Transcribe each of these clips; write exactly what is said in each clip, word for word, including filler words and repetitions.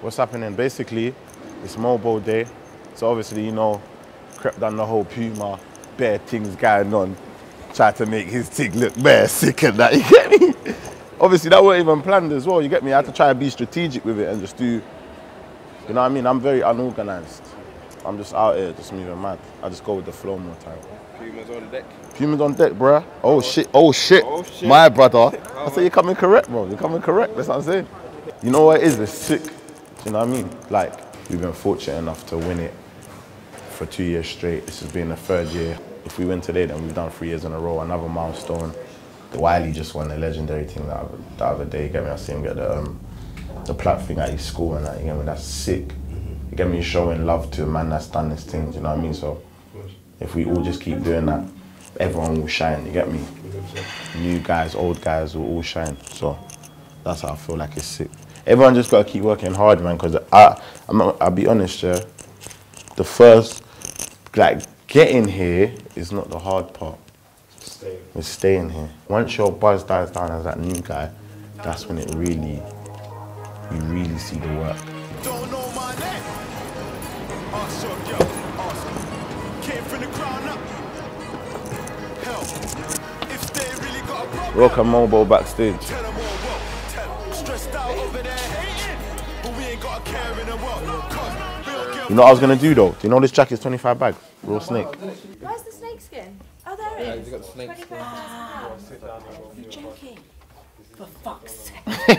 what's happening? Basically, it's Mobile Day. So obviously, you know, crept down the whole Puma, bare things going on. Tried to make his thing look bare sick and that, you get me? Obviously, that wasn't even planned as well, you get me? I had to try to be strategic with it and just do, you know what I mean? I'm very unorganized. I'm just out here, just moving mad. I just go with the flow more time. Puma's on deck. Puma's on deck, bruh. Oh shit, oh shit. Oh, shit. My brother. I say you're coming correct, bro. You're coming correct, that's what I'm saying. You know what it is? It's sick. Do you know what I mean? Like, we've been fortunate enough to win it for two years straight. This has been the third year. If we win today, then we've done three years in a row, another milestone. The Wiley just won the legendary thing the other, the other day, you get me? I see him get the, um, the plat thing at his school and that, you get me? That's sick. You get me? Showing love to a man that's done this thing, do you know what I mean? So, if we all just keep doing that, everyone will shine, you get me? New guys, old guys will all shine. So, that's how I feel like it's sick. Everyone just gotta keep working hard, man, because I, I'm not, I'll be honest, yeah, the first, like, getting here is not the hard part. Staying. It's staying here. Once your buzz dies down as that new guy, that's when it really, you really see the work. Don't know my name. Ask your girl, ask. Came from the ground up. Hell, if they really got a problem. Rock and Mobile backstage. Tell them all what, tell them. Stressed out over there hating, but we ain't got a care in the world. You know what I was gonna do though? Do you know this jacket's twenty-five bags? Raw snake. Where's the snake skin? Oh, there it is. Got the snake skin. Wow. You're joking. For fuck's sake.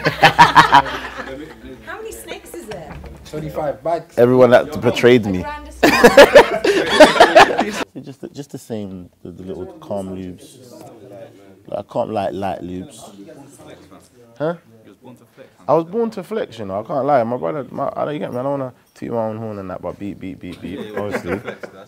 How many snakes is there? twenty-five bags. Everyone that betrayed me. just, the, just the same, the, the little calm lubes. Like, I can't like light lubes. Huh? I was born to flex, you know. I can't lie. My brother, my, I don't you get me. I don't wanna toot my own horn and that, but beat, beat, beat, beat. Obviously.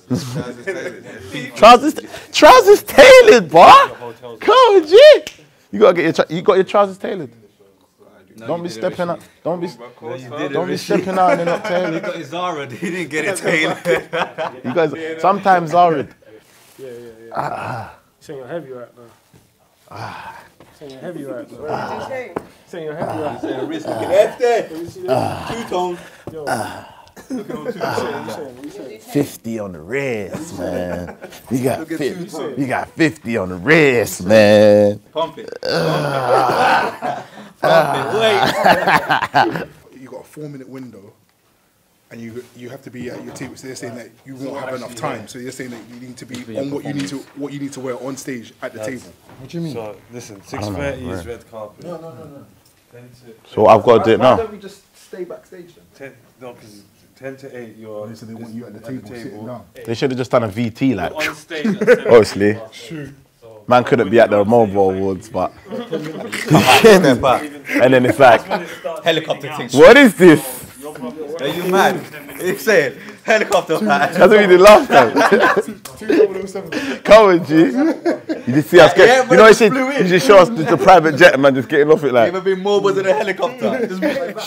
trousers, trousers tailored, boy. Come on, G. You gotta get your, you got your trousers tailored. No, don't be stepping out. Don't be, no, don't be stepping out and they're not tailored. He got his Zara. He didn't get it tailored. You guys, sometimes Zara. Yeah, yeah, yeah. Ah. Saying you're heavy right now. Ah. Saying you're heavy right now. Ah. Saying you're heavy right now. Wrist looking hefty. Two tone. Look at two tone. fifty on the wrist, man. You got fifty. You got fifty on the wrist, man. Pump it. Pump it. Wait. You got a four-minute window, and you you have to be at your table. So they're saying that you won't have enough time. So you're saying that you need to be on what you need to what you need to wear on stage at the table. What do you mean? So listen, six thirty is red carpet. No, no, no, no. So I've got to do it now. Why don't we just stay backstage then? Ten, no, because ten to eight, you're. So they want you at the table, sitting down. They should have just done a V T, like. On stage at seven. Obviously. Man couldn't be at the Mobile Awards, but. And then it's like. Helicopter thing. What is this? Are you mad? You say it. Helicopter. That's what we did last time. Come on, G. You just see us get. Yeah, you know what you You just show us just a private jet, man, just getting off it like. Ever been mobiles in a helicopter? Just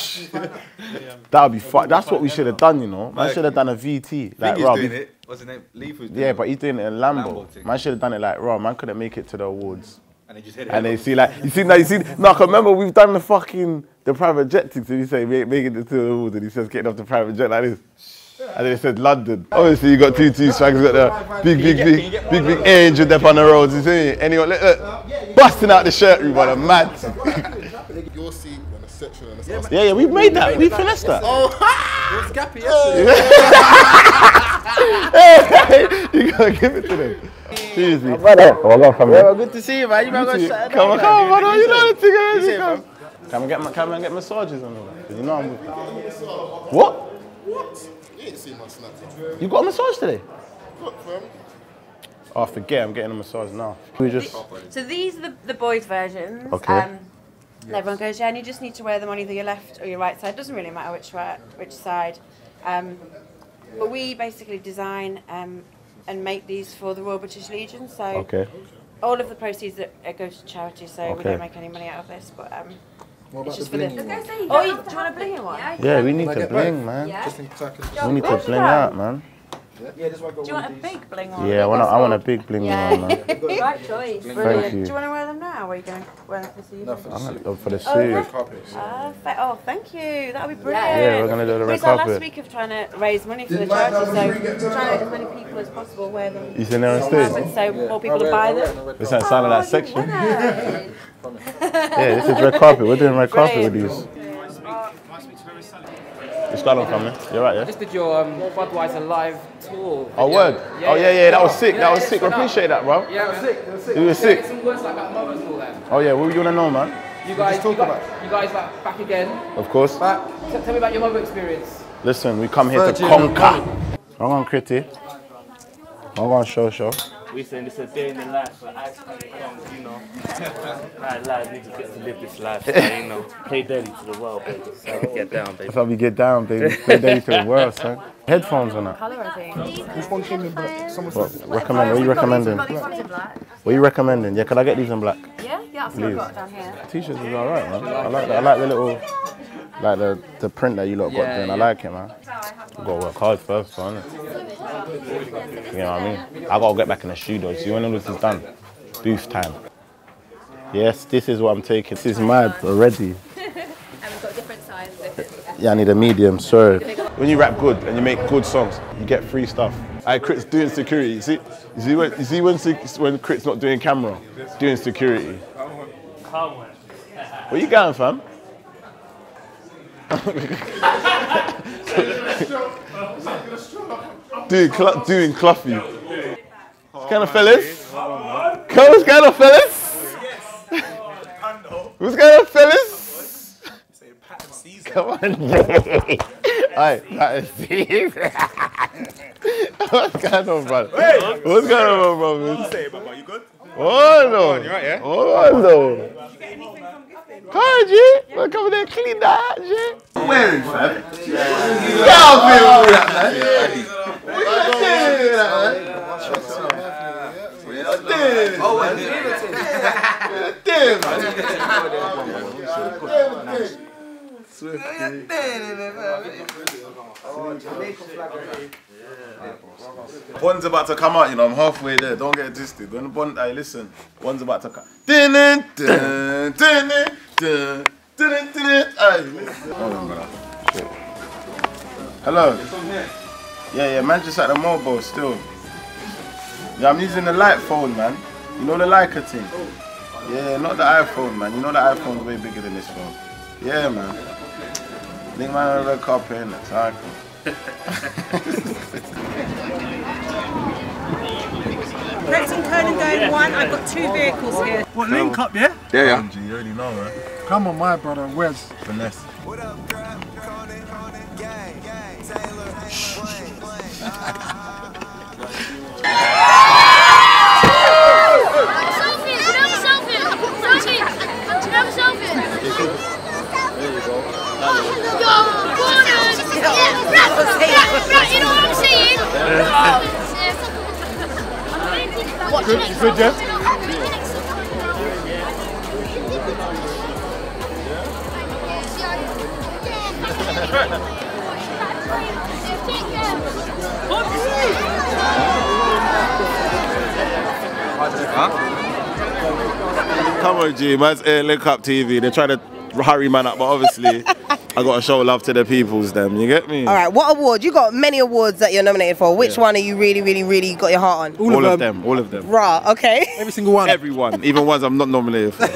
that would be fun. That's what we should have done, you know. Man should have done a V T. Like, He's Rob. doing it. What's his name? Leaf was doing Yeah, it. but he's doing it in Lambo. Lambo Man should have done it like Rob. Man couldn't make it to the awards. And they just hit it. And they see like, you see, now you see, no, I can remember we've done the fucking, the private jet thing, so you say, make, making it to the awards, and he says, getting off the private jet like this. And then it said London. Obviously, you got two, two swags, got the big, big, big, big, big angel there on the roads, you see? Anyone, look, look, busting out the shirt room, man, mad. Your seat and a section and a Yeah, yeah, we made that, we finessed that. Oh, It was Gappy yesterday. You gotta give it to them. Seriously. Oh, I got from Well, good to see you, man. You might go shut Come on, come on, man. You know the thing already. Come. Come and get my, come and get massages and all that. 'Cause you know I'm with you. What? What? You ain't seen my snap. You got a massage today? Look, fam. Oh, forget. I'm getting a massage now. We just. So these are the, the boys' versions. Okay. Um, and everyone goes, yeah, and you just need to wear them on either your left or your right side. Doesn't really matter which right, which side. Um, but we basically design um, and make these for the Royal British Legion. So Okay. all of the proceeds that it goes to charity. So we Okay. don't make any money out of this, but um, What it's about just the for the. blingy one? Oh, you, do you want a blingy one? Yeah, we need Can I to get bling, both? man. Yeah. Just in case I can- We need to Where's bling that? out, man. Yeah, this one. Do you want a big bling one? Yeah, I want, a, I want a big bling Yeah. one, man. Right choice. Thank Brilliant. you. Do you want to wear them now, or are you going to wear them for the No, season? for the I'm suit. gonna, oh, for the Oh, suit. red Carpet. Perfect. Oh, thank you. That'll be brilliant. Yeah, we're gonna do the red It's our last carpet. week of trying to raise money for the charity, so trying to get as many people as possible wear them. You sitting there on stage? So more people will buy them. This ain't sounding that section. Oh, you Yeah, this is red carpet. We're doing red carpet with these. You start on coming. You're right, yeah? Just did your um, Budweiser live tour. Oh, video. word. Oh, yeah, yeah, that was sick. Yeah, That was yeah, sick. I it's appreciate that, bro. Yeah, it was sick. It was sick. It was Can I sick. get some words like about mothers and all that. Oh, yeah, what you want to know, man? You guys, talk you guys, about you guys like back again. Of course. Back. T- tell me about your mother experience. Listen, we come here to Virgin conquer. I'm on Critty. I'm on Show Show. We saying it's a day in the life for ice cream comes, you know. Right, lads, niggas get to live this life, so, you know. Play dirty to the world, baby. So get down, baby. That's how we get down, baby. Play dirty to the world, son. Headphones on that. Colour, I think. Which one came in black? Someone What, said recommend, what are you recommending? Got these ones in black. What are you recommending? Yeah, could I get these in black? Yeah, yeah, that's what I've got down here. T-shirts is alright, man. I like, the, I like the little, like the, the print that you lot got Yeah, doing. I yeah. like it, man. You gotta work hard first, man. You know what I mean? I gotta get back in the studio. See, when all this is done, booth time. Yes, this is what I'm taking. This is mad already. And we've got different sizes. Yeah, I need a medium, sorry. When you rap good and you make good songs, you get free stuff. I Crit's doing security. You see, you see when you see when when Crit's not doing camera, doing security. Where you going, fam? doing cl doing Cluffy. What's kind of fellas? What's kind of fellas? What's kind of fellas? Come on. Alright, that is Caesar. What's going on, brother? What's going on, brother? What say, Baba? You good? Oh no. You right, yeah? Oh no. Come on, G. We're coming there clean that, G. Wearing, fam. Get off here with that, man. What are you doing with that, man? What are you doing? Oh, what are you doing, man? Bond's about to come out, you know, I'm halfway there, don't get it twisted. When the Bond, hey, listen, Bond's about to come. Dun, dun, dun, dun, dun, dun, dun. Hey, listen. Hold on, brother. Shit. Hello. Yeah, yeah, man, just at the mobile still. Yeah, I'm using the light phone, man. You know the Leica thing? Yeah, not the iPhone, man. You know the iPhone's way bigger than this phone. Yeah, man. Think man on the red carpet in it, so I can. Collecting Conan going one, I've got two vehicles here. What, link up, yeah? Yeah, yeah. You already know, man. Come on, my brother, where's Finesse. Good, you good, Jeff? Come on, G, man's uh, Link Up T V. They're trying to hurry man up, but obviously I got to show love to the peoples, them. You get me? All right, what award? You got many awards that you're nominated for. Which one are you really, really, really got your heart on? All, all of them. them. All of them. Raw, okay. every single one? Everyone, even ones I'm not nominated for.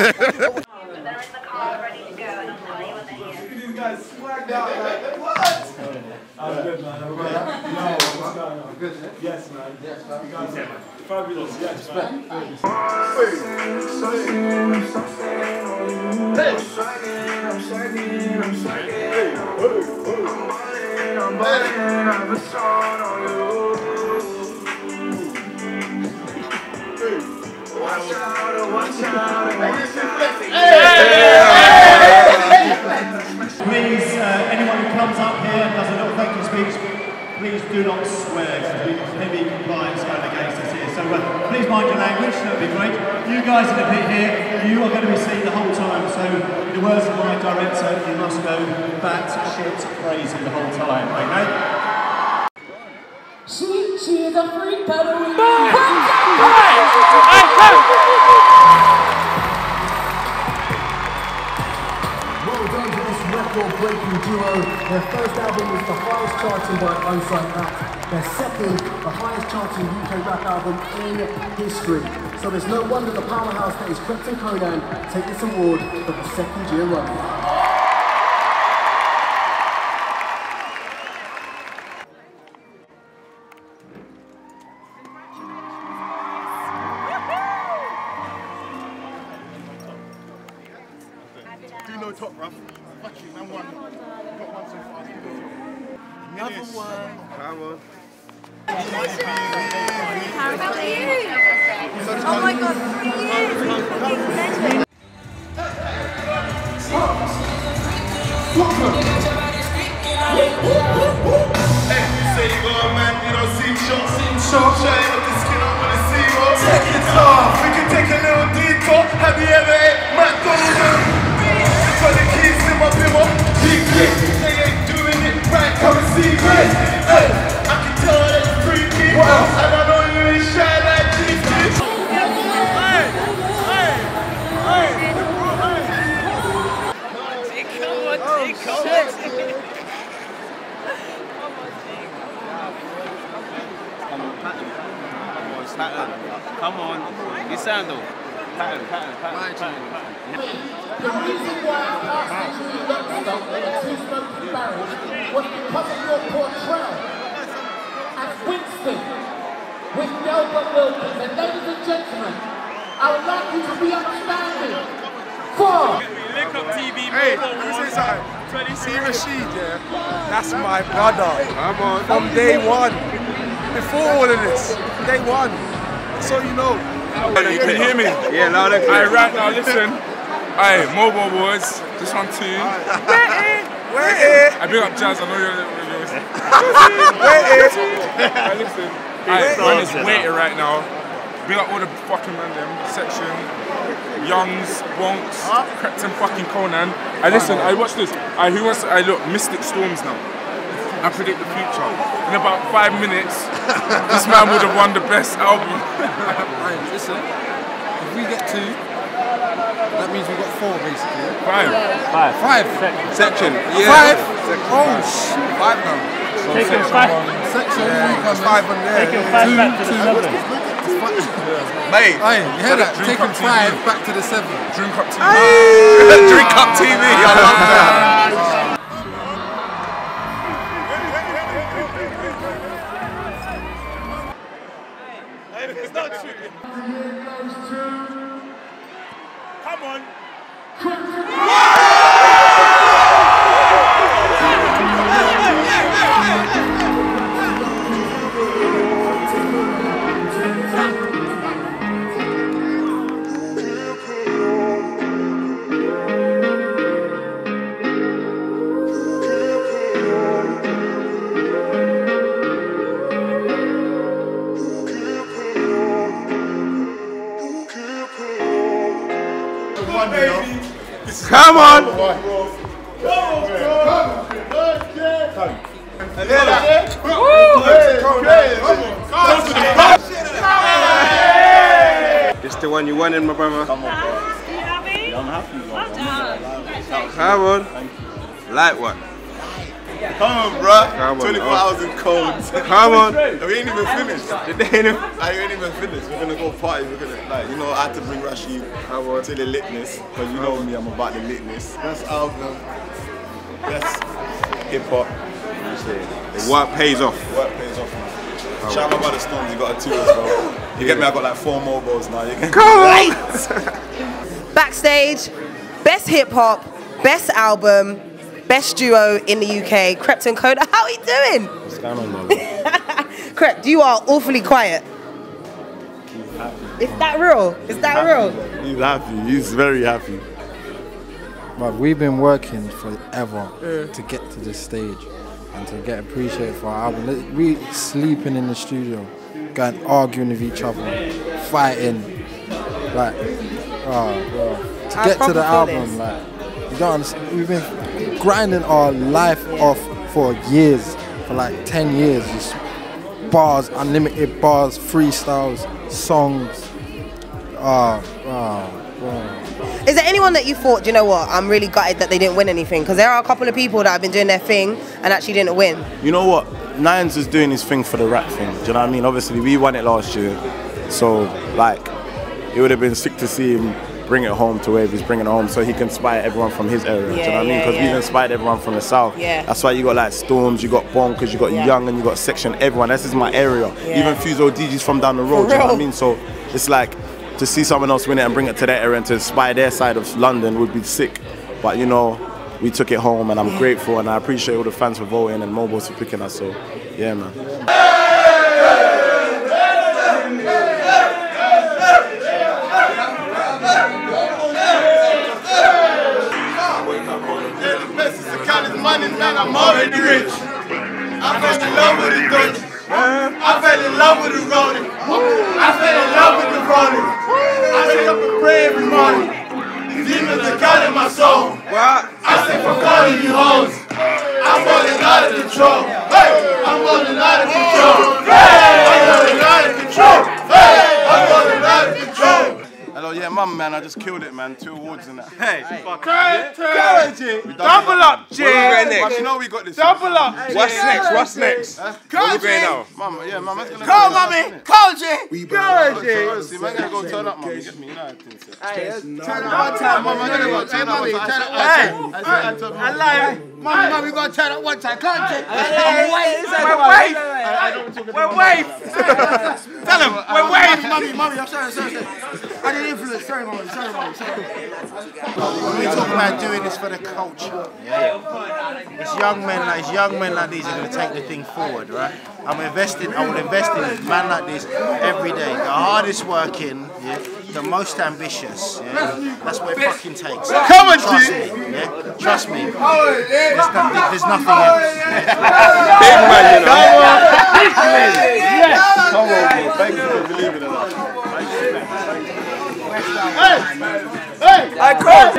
I'm good, man. I'm good. No, what's going on? Good, yes, man. Yes, man. You guys are fabulous. Yes, man. Please, uh, anyone who comes up here and does a little thank you speech, please do not swear, because we've got heavy compliance going against us here. So uh, please mind your language, that would be great. You guys in the pit here, you are going to be seen the whole time, so in the words of my director, you must go bat shit crazy the whole time, okay? She, she is a freak, but we Well done to this record-breaking duo. Their first album was the highest charting by Eyesight Act. Their second, the highest charting U K rap album in history. So there's no wonder the powerhouse that is Krypton Konan take this award for the second year running. Do no top, bruv. Fuck you, man one. Got one so far. Another one. Come on. How about you? Oh my god, three years! Hey, say you got a man, you don't seem short, seem short. Shine up the skin, I wanna see what. Take it off, we can take a little detour. Have you ever ate McDonald's? For the keys in my bimmer, big grip. They ain't doing it right, come and see me. Hey, I can tell that it's freaky. And I know you ain't shy like G P. Hey, hey, hey, hey. Come on, come on, Come on, you sandal. Pattern, pattern, pattern, pattern. The reason why I asked you to look stuck in a two-smoking barrel was because of your portrayal as Winston with Delbert Wilkins. And ladies and gentlemen, I would like you to be upstanding for Lick Up T V. Hey, let me say something. See Rashid, yeah? That's my brother. Come on. From day one. Before all of this. Day one. So you know. You can hear me? Yeah, loud and clear. Alright, right now, listen. Alright, Mobile Boys, this one too. Wait it! Wait it! I big up Jazz, I know you're listening. Wait it! Alright, listen. Alright, man is waiting right now. Big up all the fucking man them, section. Youngs, Wonks, Krypton fucking Konan. I listen, I watch this. I who wants I look, Mystic Storms now. I predict the future. In about five minutes, this man would have won the best album. Right, listen, if we get two, that means we've got four basically. Five. Five. Five. Section. Yeah. Five? Oh shit. Five now. So taking five. Section. Yeah, five on there. Taking five two, back to the two. seven. Mate. Aye, you hear that? Taking five back to the seven. Drink Up T V. Drink Up T V. I love that. It's not true. Come on. Come on! It's the one you wanted, my brother. Come on, bro. You happy? I'm happy. Well done. Come on. Light one. Come on, bro. Come on, twenty-four oh. hours in cold. Come on. We ain't even finished. They ain't even, I ain't even finished. We're gonna go party. We're gonna, like, you know, I had to bring Rashid to the litness. Because you know me, I'm about the litness. Best album. Best hip hop. Work pays off. Work pays off, man. Shout out my brother Stones, you got a two as well. You get me, I got like four mobiles now. You can Come on! Backstage, best hip hop, best album, best duo in the U K, Krypton Konan. How are you doing? What's going on, man? Krept, you are awfully quiet. Is that real? Is that real? He's happy. He's very happy. But we've been working forever mm. to get to this stage and to get appreciated for our album. We sleeping in the studio, going arguing with each other, fighting, like, oh, bro. To I get to the album, this. like, you don't understand. We've been grinding our life off for years, for like ten years, just bars, unlimited bars, freestyles, songs. Ah, ah, wow. Is there anyone that you thought, do you know what, I'm really gutted that they didn't win anything? Because there are a couple of people that have been doing their thing and actually didn't win. You know what? Nines is doing his thing for the rap thing. Do you know what I mean? Obviously, we won it last year. So, like, it would have been sick to see him bring it home to where he's bringing it home so he can inspire everyone from his area. Yeah, do you know what I mean? yeah, Because yeah. we've inspired everyone from the south. Yeah. That's why you got like Storms, you got Bonkers, you got Yeah. Young, and you got Section, everyone. This is my area. Yeah. Even Fuso D Js from down the road, For do you know what I real. mean? So it's like, to see someone else win it and bring it to their area and to inspire their side of London would be sick. But you know, we took it home and I'm Yeah. grateful and I appreciate all the fans for voting and Mobiles for picking us. So yeah, man. Money, man, I'm already rich. I fell in love with the Dutch. I fell in love with the rolling. I fell in love with the rolling. I wake up and pray every morning. The demons are God in my soul. I say for calling you hoes. I'm falling out of control. Hey, I'm falling out of control. Hey, I'm falling out of control. Hey, I'm falling out of control. Hello, yeah, mum, man, I just killed it, man. Two awards in that. Hey, turn, turn, G. Double up, G. Where we going next? You know we got this. Double up. What's next? What's next? Huh? Where we going now? Mum, yeah, mum, that's gonna Call go mommy. Call G. We Go, Honestly, G. man, gotta go turn up, mum. You get me? You know how things are. Turn up one time, Mum, I gotta go turn up. mommy. I Turn said- up. I Hey, said- I said- I told I mum. lie. Mommy, mommy, gonna turn up one time. Come on, G. We're wait. We're wave. Tell him. We're waiting. Mommy, mommy, I'm sorry, sorry, sorry. I didn't influence. Sorry, mommy. Sorry, mommy. Sorry. We talk about doing this for the culture. Yeah. It's young men like it's young men like these are going to take the thing forward, right? I'm investing. I will invest in man like this every day. The hardest working, yeah. The most ambitious, yeah. That's what it fucking takes. Come on, Trust G. me, yeah. Trust me. There's, no, there's nothing else. Big man, you know. Yes. Come on, bro. Thank you for believing in us. Hey, hey. I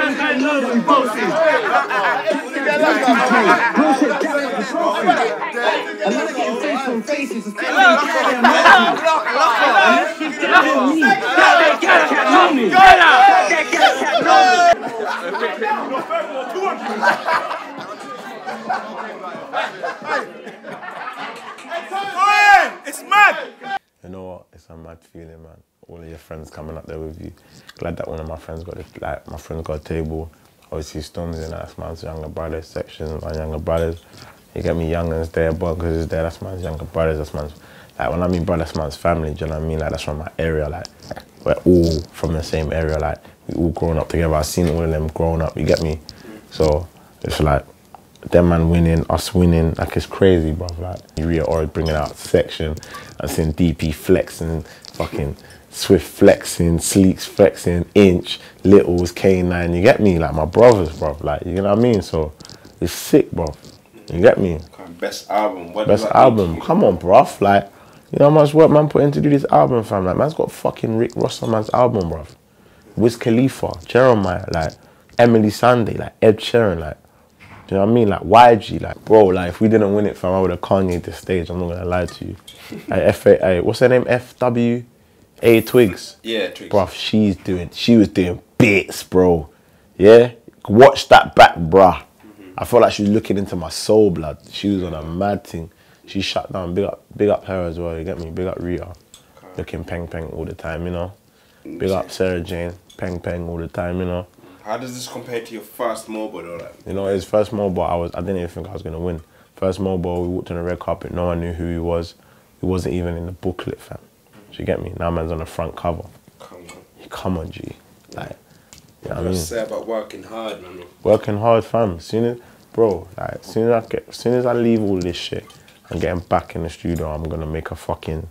It's mad. You know what? It's a mad feeling, man. All of your friends coming up there with you. Glad that one of my friends got it. Like my friends got a table. Obviously, Storms in that. That's man's younger brothers section. My younger brothers. You get me, youngers there, Bunkers is there. That's man's younger brothers. That's man's. Like when I mean brother, that's man's family. Do you know what I mean? Like that's from my area. Like we're all from the same area. Like we all grown up together. I've seen all of them growing up. You get me? So it's like them man winning, us winning. Like it's crazy, bro. Like Ria already bringing out section. I'm seeing D P flexing, fucking Swift flexing, Sleeks flexing, Inch, Littles, K nine. You get me? Like my brothers, bro. Like you know what I mean? So it's sick, bro. You get me? Best album. What Best does that album. mean to you? Come on, bruv. Like, you know how much work man put in to do this album, fam? Like, man's got fucking Rick Ross on man's album, bruv. Wiz Khalifa, Jeremiah, like, Emily Sandé, like, Ed Sheeran, like, do you know what I mean? Like, Y G, like, bro, like, if we didn't win it, fam, I would have Kanye the stage. I'm not gonna lie to you. Like, F A, hey, what's her name? F W A Twigs. Yeah, Twigs. Bruv, she's doing, she was doing bits, bro. Yeah? Watch that back, bruh. I felt like she was looking into my soul, blood. She was on a mad thing. She shut down. Big up, big up her as well. You get me? Big up Rita. Looking peng peng all the time, you know. Big up Sarah Jane. Peng peng all the time, you know. How does this compare to your first mobile or that? You know, his first mobile, I was I didn't even think I was gonna win. First mobile, we walked on the red carpet. No one knew who he was. He wasn't even in the booklet, fam. Do you get me? Now man's on the front cover. Come on. Come on, G. Like, you know what I I mean? say about working hard, man. Working hard, fam. Soon as, bro, like, soon as I get, soon as I leave all this shit, I'm getting back in the studio. I'm gonna make a fucking.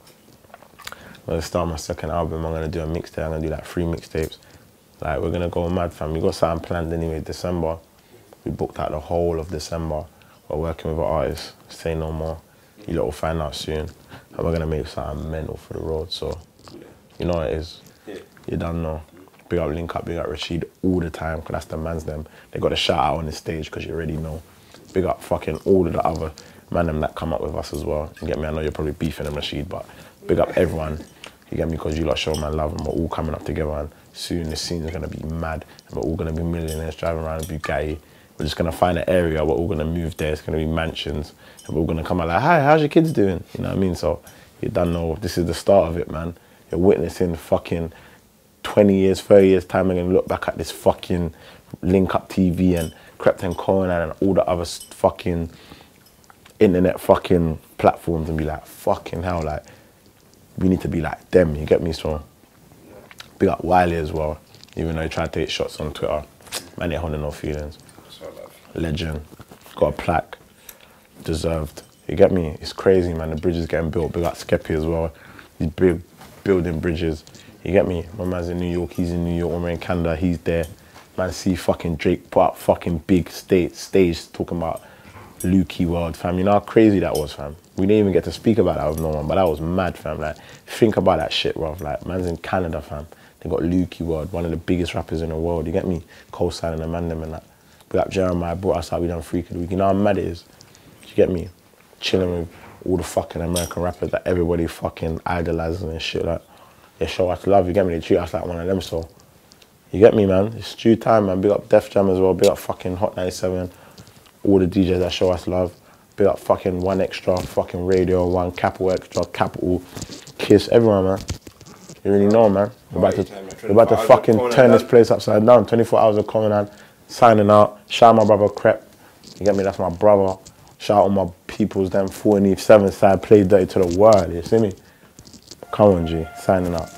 I'm gonna start my second album. I'm gonna do a mixtape. I'm gonna do like three mixtapes. Like we're gonna go mad, fam. We got something planned anyway. December. We booked out the whole of December. We're working with an artist. Say no more. You lot will find out soon. And we're gonna make something mental for the road. So, you know what it is. Yeah. You don't know. Big up Link Up, big up Rashid all the time, because that's the man's them. They got a shout out on the stage, because you already know. Big up fucking all of the other man them that come up with us as well. You get me? I know you're probably beefing them, Rashid, but big up everyone. You get me? Because you lot show man love, and we're all coming up together. And soon the scene is gonna be mad, and we're all gonna be millionaires driving around in Bugatti. We're just gonna find an area. We're all gonna move there. It's gonna be mansions, and we're all gonna come out like, "Hi, how's your kids doing?" You know what I mean? So you don't know. This is the start of it, man. You're witnessing fucking twenty years, thirty years time. I'm gonna look back at this fucking Link Up T V and Krypton Conan and all the other fucking internet fucking platforms and be like, fucking hell, like, we need to be like them, you get me? So, big up Wiley as well, even though he tried to take shots on Twitter. Man, he holding no feelings. Legend, got a plaque, deserved. You get me? It's crazy, man. The bridge is getting built. Big up Skeppy as well. He's big, building bridges. You get me? My man's in New York, he's in New York. When we're in Canada, he's there. Man, see fucking Drake put up fucking big stage, stage talking about Lukey World, fam. You know how crazy that was, fam? We didn't even get to speak about that with no one, but that was mad, fam. Like, think about that shit, bro. Like, man's in Canada, fam. They got Lukey World, one of the biggest rappers in the world. You get me? Co-signing the man them and that. But like Jeremiah brought us out, we done Freak of the Week. You know how mad it is? You get me? Chilling with all the fucking American rappers that everybody fucking idolizes and shit. Like, they show us love. You get me? They treat us like one of them. So, you get me, man? It's due time, man. Big up Def Jam as well. Big up fucking Hot ninety-seven. All the D Js that show us love. Big up fucking One Extra, fucking Radio One, Capital Extra, Capital, Kiss, everyone, man. You really know, man. We're about to, we're about to fucking turn this place upside down. twenty-four hours of coming on, signing out. Shout out my brother Crep. You get me? That's my brother. Shout out all my peoples, them forty-seven side, play dirty to the world. You see me? Come on, G. Signing out.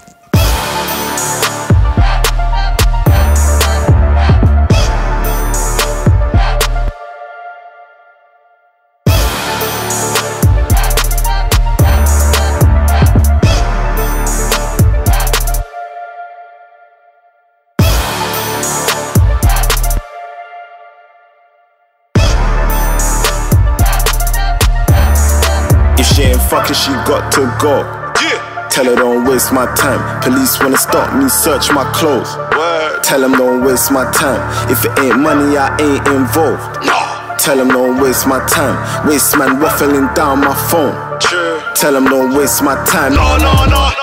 She ain't fucking, she got to go. Yeah. Tell her don't waste my time. Police wanna stop me, search my clothes. Word. Tell them don't waste my time. If it ain't money, I ain't involved. No. Tell them don't waste my time. Waste man waffling down my phone. True. Tell them don't waste my time. No, no, no, no.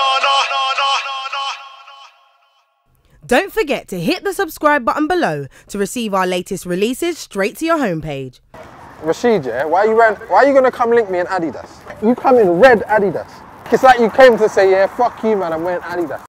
Don't forget to hit the subscribe button below to receive our latest releases straight to your homepage. Rashid, yeah, why are you wearing, why are you gonna come link me in Adidas? You come in red Adidas. It's like you came to say, yeah, fuck you, man, I'm wearing Adidas.